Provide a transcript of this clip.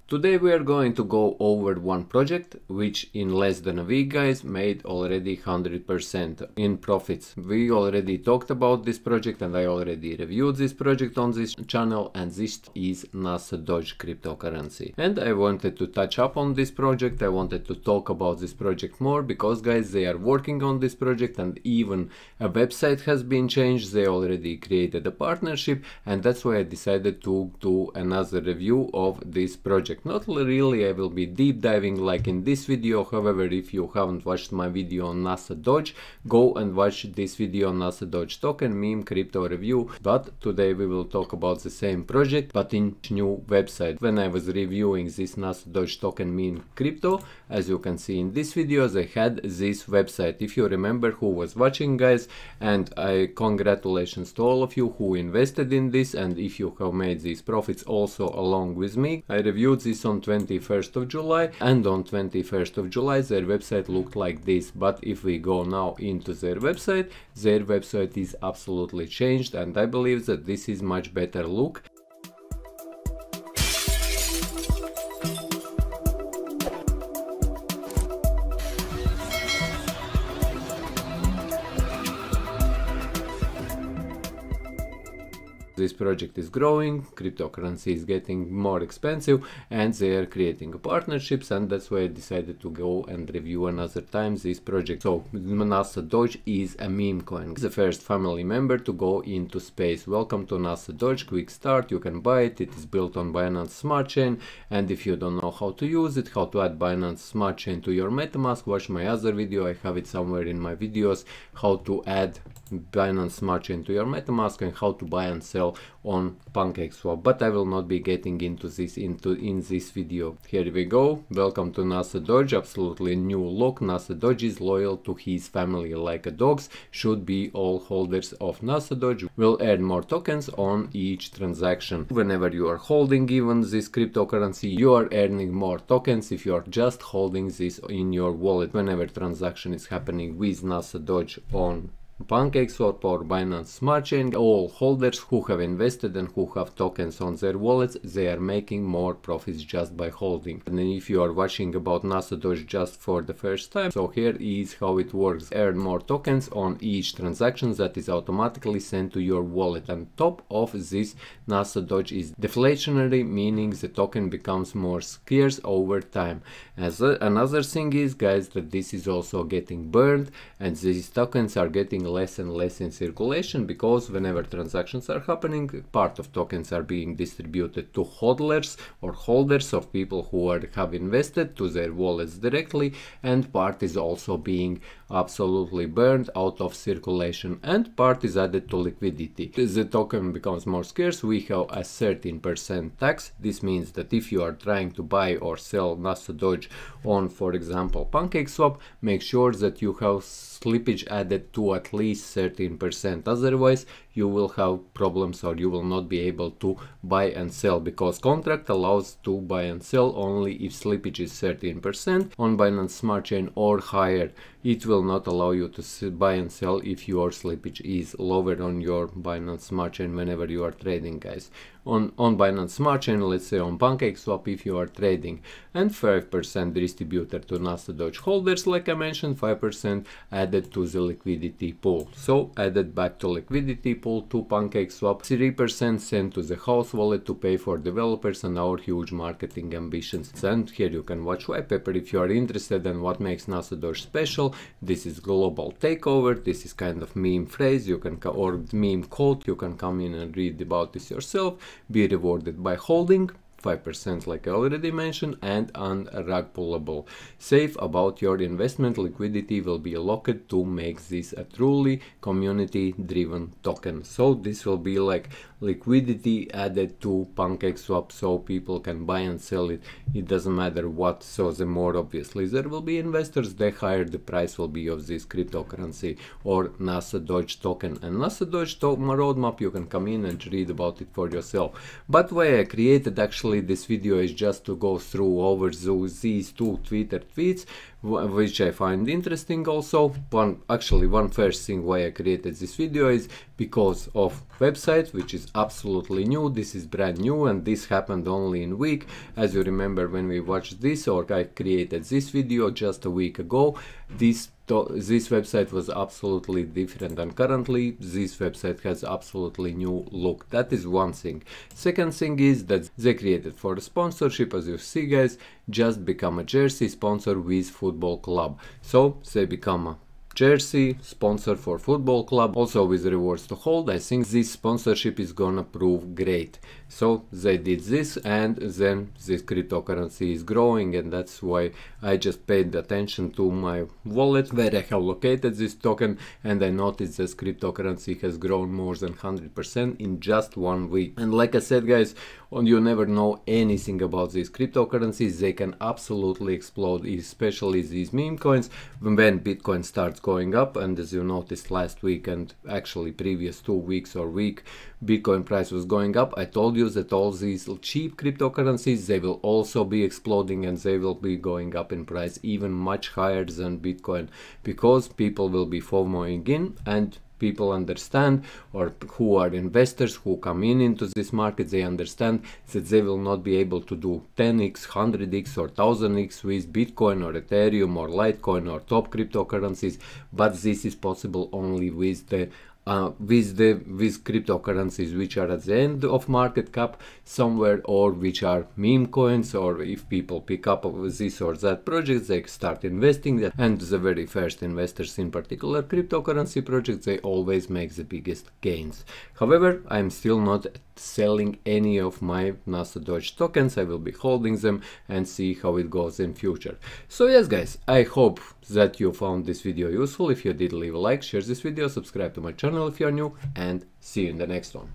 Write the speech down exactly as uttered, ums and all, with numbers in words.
Today we are going to go over one project which in less than a week, guys, made already one hundred percent in profits. We already talked about this project and I already reviewed this project on this channel, and this is NASA Doge cryptocurrency. And I wanted to touch up on this project. I wanted to talk about this project more because, guys, they are working on this project and even a website has been changed. They already created a partnership, and that's why I decided to do another review of this project. Not really I will be deep diving like in this video. However, if you haven't watched my video on NASA Doge, go and watch this video on NASA Doge token meme crypto review. But today we will talk about the same project but in new website. When I was reviewing this NASA Doge token meme crypto, as you can see in this video, I had this website. If you remember who was watching, guys, and I congratulations to all of you who invested in this, and if you have made these profits also along with me. I reviewed this on twenty-first of July, and on twenty-first of July their website looked like this. But if we go now into their website, their website is absolutely changed, and I believe that this is much better look. This project is growing, cryptocurrency is getting more expensive, and they are creating partnerships, and that's why I decided to go and review another time this project. So NASA Doge is a meme coin. It's the first family member to go into space. Welcome to NASA Doge, quick start, you can buy it. It is built on Binance Smart Chain, and if you don't know how to use it, how to add Binance Smart Chain to your MetaMask, watch my other video. I have it somewhere in my videos, how to add Binance Smart Chain to your MetaMask and how to buy and sell on PancakeSwap, but I will not be getting into this into in this video. Here we go. Welcome to NASA Doge. Absolutely new look. NASA Doge is loyal to his family like a dogs should be. All holders of NASA Doge will earn more tokens on each transaction. Whenever you are holding even this cryptocurrency, you are earning more tokens if you are just holding this in your wallet. Whenever transaction is happening with NASA Doge on PancakeSwap or Binance Smart Chain, all holders who have invested and who have tokens on their wallets, they are making more profits just by holding. And then if you are watching about NASA Doge just for the first time, so here is how it works. Earn more tokens on each transaction that is automatically sent to your wallet. And top of this, NASA Doge is deflationary, meaning the token becomes more scarce over time. As a, another thing is, guys, that this is also getting burned, and these tokens are getting less and less in circulation because whenever transactions are happening, part of tokens are being distributed to hodlers or holders of people who are, have invested to their wallets directly, and part is also being absolutely burned out of circulation, and part is added to liquidity. The token becomes more scarce. We have a thirteen percent tax. This means that if you are trying to buy or sell NASA Doge on, for example, PancakeSwap, make sure that you have slippage added to at least thirteen percent. Otherwise you will have problems, or you will not be able to buy and sell, because contract allows to buy and sell only if slippage is thirteen percent on Binance Smart Chain or higher. It will not allow you to buy and sell if your slippage is lower on your Binance Smart Chain whenever you are trading, guys. On, on Binance Smart Chain, let's say on PancakeSwap, if you are trading, and five percent distributed to NASA Doge holders, like I mentioned, five percent added to the liquidity pool. So added back to liquidity pool to PancakeSwap, three percent sent to the house wallet to pay for developers and our huge marketing ambitions. And here you can watch white paper if you are interested in what makes NASA Doge special. This is global takeover. This is kind of meme phrase you can or meme quote. You can come in and read about this yourself. Be rewarded by holding five percent like I already mentioned, and unrug pullable. Safe about your investment. Liquidity will be locked to make this a truly community driven token. So this will be like liquidity added to PancakeSwap so people can buy and sell it. It doesn't matter what. So the more obviously there will be investors, the higher the price will be of this cryptocurrency or NASA Doge token. And NASA Doge roadmap, you can come in and read about it for yourself. But why I created actually actually this video is just to go through over those, these two Twitter tweets, which I find interesting also. One, actually one first thing why I created this video is because of website, which is absolutely new. This is brand new and this happened only in a week. As you remember when we watched this, or I created this video just a week ago, this this website was absolutely different, and currently this website has absolutely new look. That is one thing. Second thing is that they created for the sponsorship, as you see guys, just become a jersey sponsor with football club. So they become a jersey sponsor for football club, also with rewards to hold. I think this sponsorship is gonna prove great. So they did this, and then this cryptocurrency is growing, and that's why I just paid attention to my wallet where I have located this token, and I noticed this cryptocurrency has grown more than one hundred percent in just one week. And like I said guys, you never know anything about these cryptocurrencies. They can absolutely explode, especially these meme coins when Bitcoin starts going up. And as you noticed last week and actually previous two weeks or week, Bitcoin price was going up. I told you that all these cheap cryptocurrencies, they will also be exploding, and they will be going up in price even much higher than Bitcoin, because people will be FOMOing in, and people understand, or who are investors who come in into this market, they understand that they will not be able to do ten x, one hundred x or one thousand x with Bitcoin or Ethereum or Litecoin or top cryptocurrencies, but this is possible only with the Uh, with the with cryptocurrencies which are at the end of market cap somewhere, or which are meme coins, or if people pick up this or that project, they start investing that, and the very first investors in particular cryptocurrency projects, they always make the biggest gains. However, I'm still not selling any of my NASA Doge tokens. I will be holding them and see how it goes in future. So yes guys, I hope that you found this video useful. If you did, leave a like, share this video, subscribe to my channel if you're new, and see you in the next one.